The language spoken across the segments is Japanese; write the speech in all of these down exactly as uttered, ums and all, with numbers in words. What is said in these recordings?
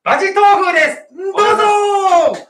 ラジ豆腐です。どうぞー。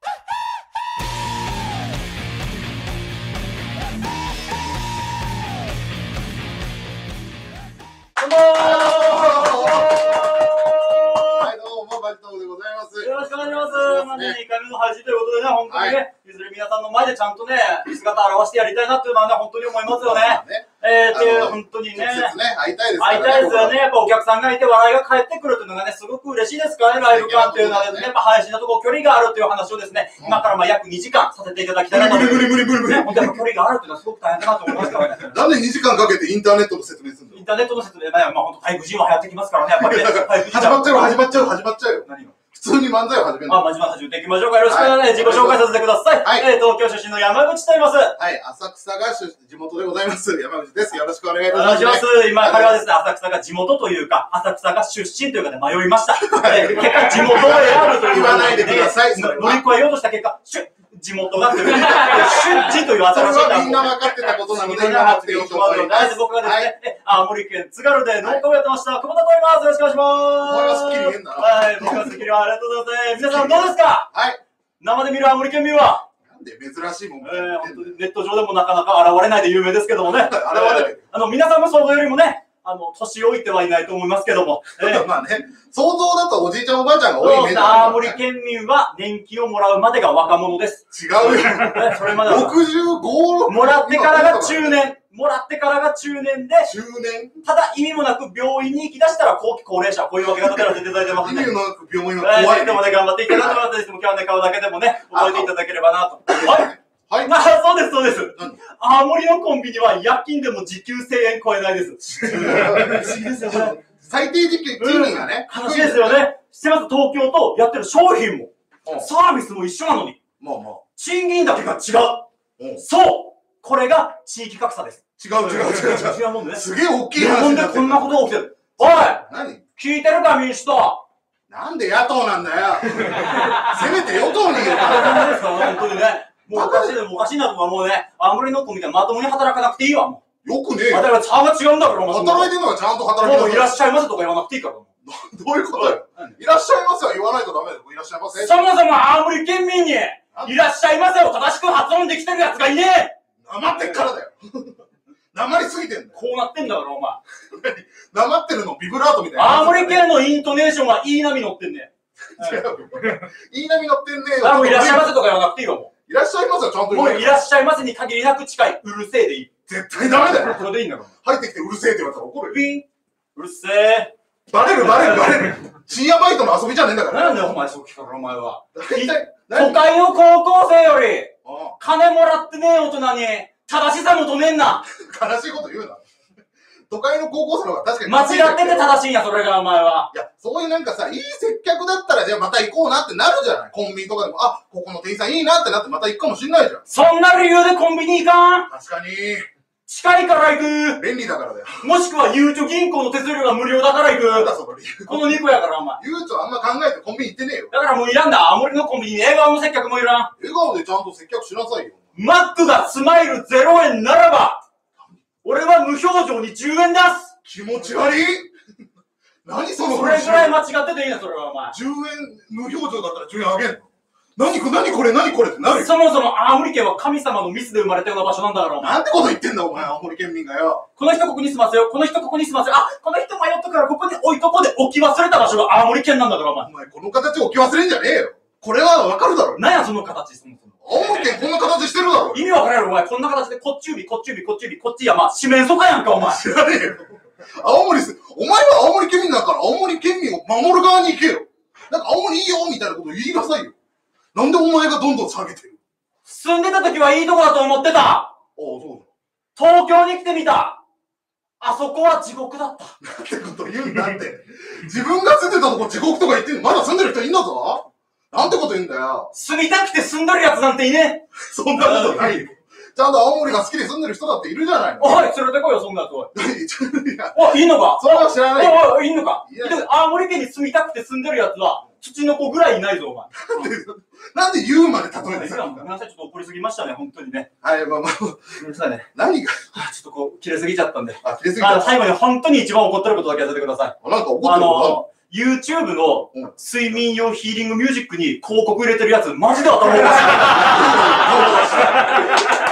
よろしくお願いします。まあね、にかいめの配信ということでね、本当にね、いずれ皆さんの前でちゃんとね、姿を現してやりたいなっていうのはね、本当に思いますよね。えー、っていう、本当にね、 会いたいです会いたいですよね。やっぱお客さんがいて笑いが返ってくるというのがね、すごく嬉しいですからね、ライブ感っていうのはね、やっぱ配信のところ距離があるっていう話をですね、今からまあ約にじかんさせていただきたいなと思います。無理無理無理無理無理。本当に距離があるっていうのはすごく大変だなと思いますからね。 なんでにじかんかけてインターネットの説明するの？インターネットの説明ね、まあ本当 ファイブジー も流行ってきますからね、やっぱりね。 始まっちゃう始まっちゃう始まっちゃうよ。何が？普通に漫才を始めるあ、まじま始めていきましょうか。よろしくお願いします。自己紹介させてください。はい。えー、東京出身の山口と言います。 はい。浅草が地元でございます。山口です。よろしくお願いいたします。 お願いします。今、彼はですね、浅草が地元というか、浅草が出身というかで迷いました。結果、地元を選ぶという。 言わないでください。 乗り越えようとした結果、地元がという、出地という新しい。 それはみんな分かってたことなので、今発表してもらいます。 僕がですね、青森県津軽で農家をやってました、久保田と言います。よろしくお願いします。 お前はスッキリ言うんだな。 はい、僕はスッキリはありがとうございます。皆さんどうですか？はい。生で見る青森県民はなんで珍しいもん。 えー、本当にネット上でもなかなか現れないで有名ですけどもね。現れる。あの、皆さんの想像よりもね、あの、年老いてはいないと思いますけども。 えー、まあね、想像だとおじいちゃんおばあちゃんが多いイメージだ、ね。 青森県民は年金をもらうまでが若者です。 違うよ。 それまでは。 ろくじゅうご、 もらってからが中年。もらってからが中年で、 中年ただ意味もなく病院に行き出したら後期高齢者、こういう分け方でやらせていただいてますね。 意味もなく病院が怖い。 でもね、頑張っていただきます。今日はね、顔だけでもね、覚えていただければなと。はい。 はい。 まあ、そうです、そうです。青森のコンビニは夜勤でも時給せんえん超えないです。不思議ですよね。 最低時給、賃金がね。 話ですよね。知ってます？東京とやってる商品も、サービスも一緒なのに、 まあまあ。 賃金だけが違う。そう。これが地域格差です。 違う違う違う違う。 違うもんね。 すげえ大きい話。 日本でこんなことが起きてる。おい！ 何？ 聞いてるか民主党。 なんで野党なんだよ。せめて与党にいるから。ですか本当にね。もうおかしいでもおかしいなとかもうね、青森のコンビニはまともに働かなくていいわもう。よくねえよ。 だから差が違うんだから。 働いてるのはちゃんと働いてる。 もういらっしゃいませとか言わなくていいから。どういうことよ。いらっしゃいませは言わないとダメだよ。いらっしゃいませ。 そもそも青森県民にいらっしゃいませを正しく発音できてるやつがいねえ。 なまってっからだよ。なまりすぎてんだよ。 こうなってんだからお前。 なまってるのビブラートみたいな。 青森県のイントネーションはいい波乗ってんね。 違う。いい波乗ってんねえよ。あ、もういらっしゃいませとか言わなくていいわもう。いらっしゃいませはちゃんと言わない。もういらっしゃいませに限りなく近い。うるせえでいい。 絶対ダメだよ。 これでいいんだから。 入ってきてうるせえって言われたら怒るよ。 ピン。うるせえ。 バレるバレるバレる。深夜バイトの遊びじゃねえんだから。 なんだよお前そう聞かれるお前は。都会の高校生より、金もらってねえ大人に、正しさ求めんな。 悲しいこと言うな。都会の高校生の方が確かに。 間違ってて正しいんや、それがお前は。 いや、そういうなんかさ、いい接客だったら、じゃあまた行こうなってなるじゃない。コンビニとかでも、あ、ここの店員さんいいなってなってまた行くかもしんないじゃん。 そんな理由でコンビニ行かん？ 確かに。 近いから行く。 便利だからだよ。 もしくは、ゆうちょ銀行の手数料が無料だから行く。 なんだその理由。 このにこやから、お前。 ゆうちょあんま考えてコンビニ行ってねえよ。 だからもういらんだ。青森のコンビニに笑顔の接客もいらん。 笑顔でちゃんと接客しなさいよ。 マックがスマイルゼロえんならば、俺は無表情にじゅうえん出す。 気持ち悪い。何そのそれぐらい間違ってていいな、それはお前。 じゅうえん無表情だったらじゅうえんあげんの？何これ何これ何これってなるよ。 そもそも青森県は神様のミスで生まれたような場所なんだから、お前。 なんてこと言ってんだお前、青森県民がよ。 この人ここに住ますよ、この人ここに住ますよ、あ、この人迷ったからここに置いとこで置き忘れた場所が青森県なんだから、お前。 お前、この形置き忘れんじゃねえよ。これはわかるだろ。 なんや、その形、そもそも。 青森県こんな形してるだろ。 意味わからんよ、お前。こんな形で、こっち指、こっち指、こっち指、こっち山、四面楚歌やんか、お前。 知らねえよ。青森す、お前は青森県民だから青森県民を守る側に行けよ。なんか青森いいよ、みたいなこと言いなさいよ。なんでお前がどんどん下げてる？ 住んでた時はいいとこだと思ってた。ああ、そうだ。東京に来てみた。あそこは地獄だった。 なんてこと言うんだって。自分が住んでたとこ地獄とか言ってんのまだ住んでる人いんだぞ。なんてこと言うんだよ。 住みたくて住んでるやつなんていねえ。 そんなことないよ。ちゃんと青森が好きで住んでる人だっているじゃないの。 おい、連れてこいよ、そんなやつ、おい。 おい、いんのか？ それは知らない。 おい、おい、いんのか？青森県に住みたくて住んでるやつは、土の子ぐらいいないぞ、お前。 なんで言うまで例えてさ。ごめんなさい、ちょっと怒りすぎましたね、本当にね。 はい、まあまあ。 ごめんなさいね。 何が？ ちょっとこう、切れすぎちゃったんで。 あ、切れすぎちゃった。 最後に本当に一番怒ってることだけやっててください。 なんか怒ってることあるの？ YouTube のうん睡眠用ヒーリングミュージックに広告入れてるやつ、マジで頭おかしい。